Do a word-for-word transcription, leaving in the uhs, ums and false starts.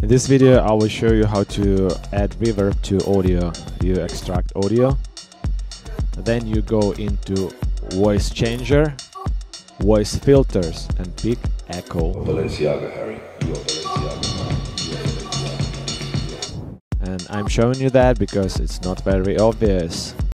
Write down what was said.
In this video I will show you how to add reverb to audio. You extract audio, then you go into voice changer, voice filters and pick echo. Balenciaga, Harry. You are Balenciaga. And I'm showing you that because it's not very obvious.